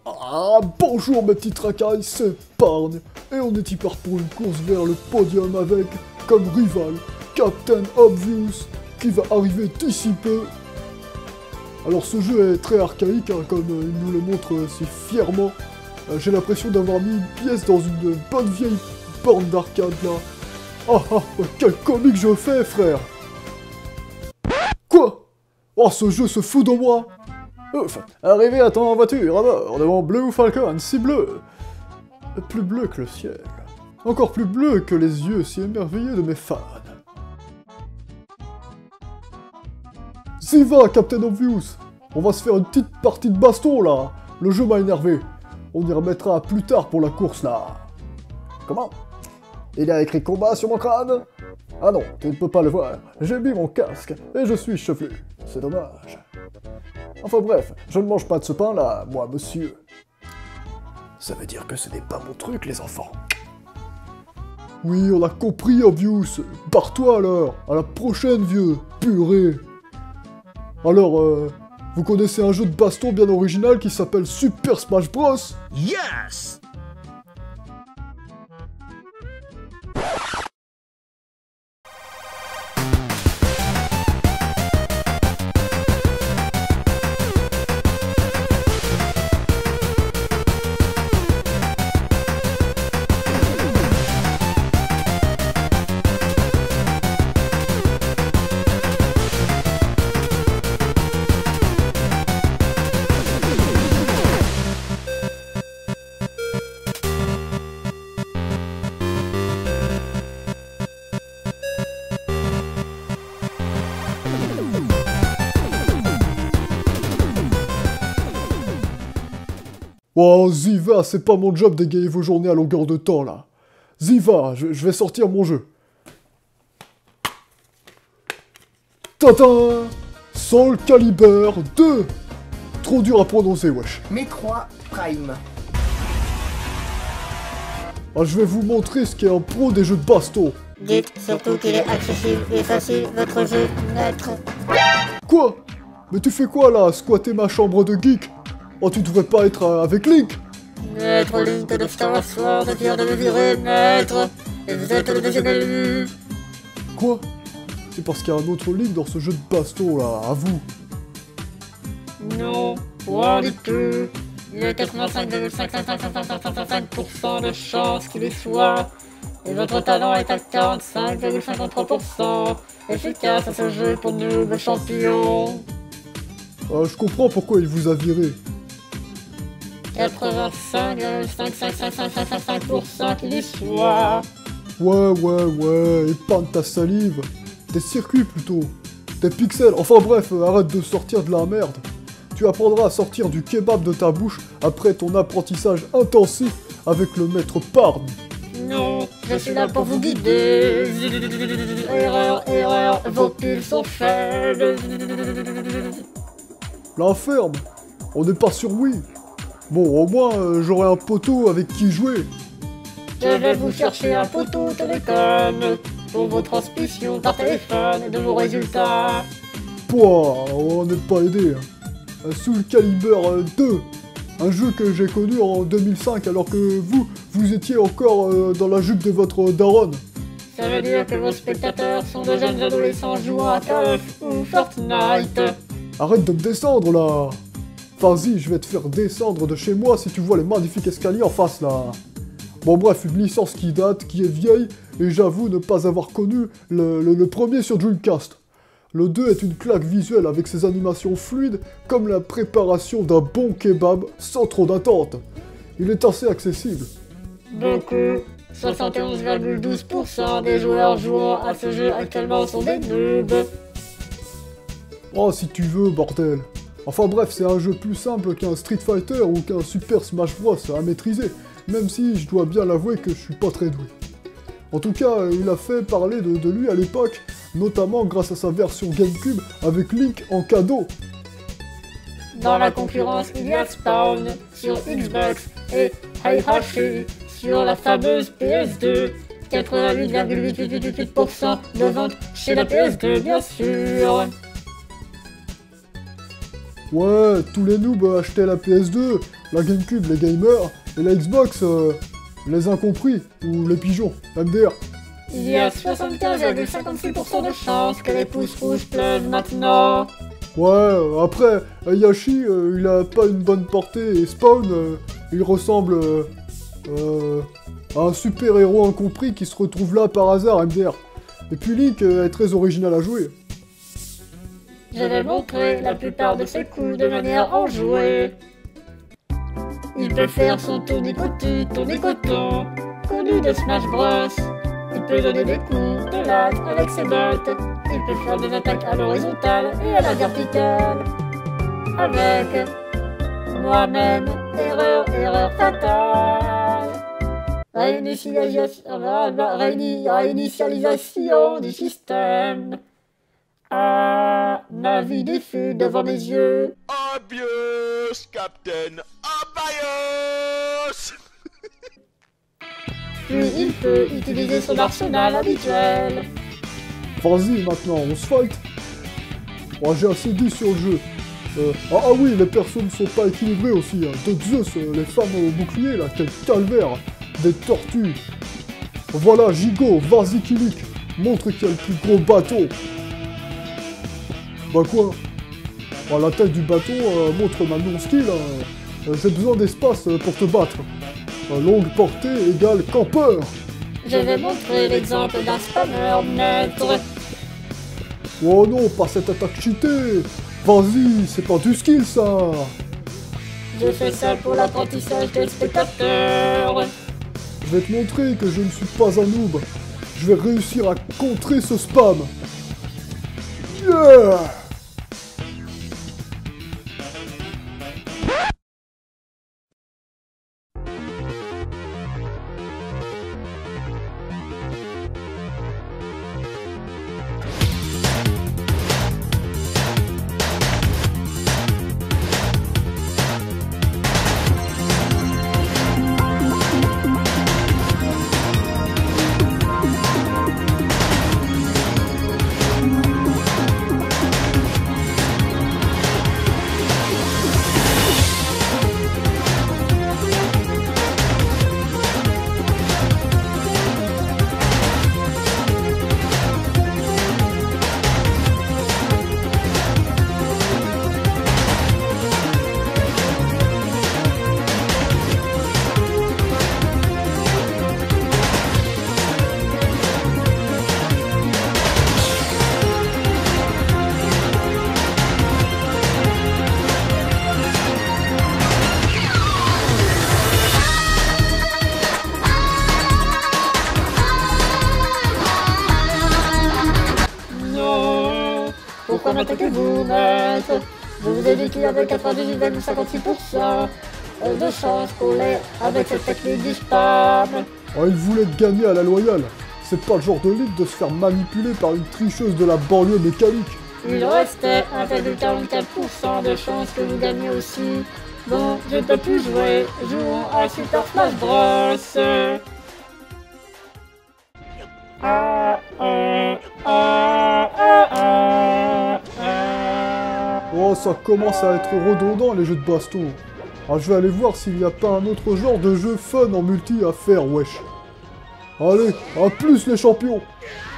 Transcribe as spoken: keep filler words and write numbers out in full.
Ah, bonjour mes petits racailles, c'est Pargne, et on est y part pour une course vers le podium avec, comme rival, Captain Obvious, qui va arriver d'ici peu. Alors ce jeu est très archaïque, hein, comme euh, il nous le montre euh, si fièrement. Euh, J'ai l'impression d'avoir mis une pièce dans une bonne vieille borne d'arcade là. Ah ah, quel comique je fais, frère! Quoi? Oh, ce jeu se fout de moi! Ouf, arrivé à ton voiture, à bord, devant Blue Falcon, si bleu! Plus bleu que le ciel. Encore plus bleu que les yeux si émerveillés de mes fans. S'y va, Captain Obvious! On va se faire une petite partie de baston, là! Le jeu m'a énervé. On y remettra plus tard pour la course, là. Comment? Il y a écrit combat sur mon crâne? Ah non, tu ne peux pas le voir. J'ai mis mon casque, et je suis chevelu. C'est dommage. Enfin bref, je ne mange pas de ce pain-là, moi, monsieur. Ça veut dire que ce n'est pas mon truc, les enfants. Oui, on a compris, Obvious. Barre-toi, alors. À la prochaine, vieux. Purée. Alors, euh, vous connaissez un jeu de baston bien original qui s'appelle Super Smash Bros? Yes! Oh, Ziva, c'est pas mon job d'égayer vos journées à longueur de temps, là. Ziva, je, je vais sortir mon jeu. Tata! Soul Calibur deux! Trop dur à prononcer, wesh. Metroid Prime. Ah, je vais vous montrer ce qu'est un pro des jeux de baston. Dites surtout qu'il est accessible et facile, votre jeu, maître. Quoi? Mais tu fais quoi, là, squatter ma chambre de geek? Oh, tu devrais pas être euh, avec Link? Maître Link de Star Sword vient de me virer, maître. Et vous êtes le deuxième élu. Quoi? C'est parce qu'il y a un autre Link dans ce jeu de baston, là, à vous. Non, point du tout. Il y a quatre-vingt-cinq virgule cinq cinq cinq cinq cinq cinq cinq pour cent de chance qu'il y soit. Et votre talent est à quarante-cinq virgule cinquante-trois pour cent. Efficace à ce jeu pour nous, le champion. Euh, je comprends pourquoi il vous a viré. quatre-vingt-cinq virgule cinq cinq cinq cinq cinq cinq pour cent qu'il y soit. Ouais, ouais, ouais, épargne ta salive. Des circuits, plutôt. Des pixels, enfin bref, euh, arrête de sortir de la merde. Tu apprendras à sortir du kebab de ta bouche après ton apprentissage intensif avec le maître Pargne. Non, je suis là pour vous guider. Erreur, erreur, vos pulls sont faibles. La ferme. On n'est pas sur Wii. Bon, au moins, euh, j'aurai un poteau avec qui jouer. Je vais vous chercher un poteau télécom pour vos transmissions par téléphone de vos résultats. Pouah, on n'est pas aidé. Hein. Soul Calibur euh, deux. Un jeu que j'ai connu en deux mille cinq alors que vous, vous étiez encore euh, dans la jupe de votre daronne. Ça veut dire que vos spectateurs sont de jeunes adolescents jouant à Call of ou Fortnite. Arrête de me descendre là. Vas-y, je vais te faire descendre de chez moi si tu vois les magnifiques escaliers en face là. Bon bref, une licence qui date, qui est vieille, et j'avoue ne pas avoir connu le, le, le premier sur Dreamcast. Le deux est une claque visuelle avec ses animations fluides, comme la préparation d'un bon kebab sans trop d'attente. Il est assez accessible. Beaucoup. soixante et onze virgule douze pour cent des joueurs jouant à ce jeu actuellement sont des noobs. Oh, si tu veux, bordel. Enfin bref, c'est un jeu plus simple qu'un Street Fighter ou qu'un Super Smash Bros à maîtriser, même si je dois bien l'avouer que je suis pas très doué. En tout cas, il a fait parler de, de lui à l'époque, notamment grâce à sa version GameCube avec Link en cadeau. Dans la concurrence, il y a Spawn sur Xbox et Heihachi sur la fameuse P S deux. quatre-vingt-huit virgule huit huit huit huit pour cent de vente chez la P S deux, bien sûr. Ouais, tous les noobs achetaient la P S deux, la GameCube, les gamers, et la Xbox, euh, les incompris, ou les pigeons, M D R. Il y a soixante-quinze virgule cinquante-six pour cent de chances que les pouces rouges pleuvent maintenant. Ouais, après, Hayashi, euh, il a pas une bonne portée, et Spawn, euh, il ressemble euh, euh, à un super-héros incompris qui se retrouve là par hasard, M D R. Et puis Link euh, est très original à jouer. Je vais montrer la plupart de ses coups de manière enjouée. Il peut faire son tournicotu, tournicoton, connu de Smash Bros. Il peut donner des coups de latte avec ses bottes. Il peut faire des attaques à l'horizontale et à la verticale. Avec moi-même, erreur, erreur fatale. Réinitialisation, réini- réinitialisation du système. Ah, ma vie diffuse devant mes yeux. Obvious, Captain Obvious. Puis il peut utiliser son arsenal habituel. Vas-y, maintenant, on se fight. Oh, j'ai assez dit sur le jeu. Euh, ah, ah oui, les personnes ne sont pas équilibrées aussi. Hein. De Zeus, euh, les femmes au bouclier, là, quel calvaire. Des tortues. Voilà, Gigot, vas-y, Kilik. Montre qui a le plus gros bateau. Bah quoi? Bah, la taille du bateau euh, montre ma non-skill. Hein. Euh, j'ai besoin d'espace euh, pour te battre. Euh, longue portée égale campeur. Je vais montrer l'exemple d'un spammer maître. Oh non, pas cette attaque cheatée. Vas-y, c'est pas du skill ça. Je fais ça pour l'apprentissage des spectateurs. Je vais te montrer que je ne suis pas un noob. Je vais réussir à contrer ce spam. Yeah! Pourquoi m'attaquez-vous, maître? Je vous ai dit qu'il y avait quatre-vingt-dix-huit virgule cinquante-six pour cent de chance qu'on l'ait avec cette technique du spam. Oh, il voulait te gagner à la loyale. C'est pas le genre de ligue de se faire manipuler par une tricheuse de la banlieue mécanique. Il restait un virgule quarante-quatre pour cent de chance que vous gagnez aussi. Bon, je ne peux plus jouer. Jouons à Super Smash Bros. Ah, ah, ah, ah, ah, ah. Oh, ça commence à être redondant les jeux de baston. Ah, je vais aller voir s'il n'y a pas un autre genre de jeu fun en multi à faire, wesh. Allez, à plus les champions!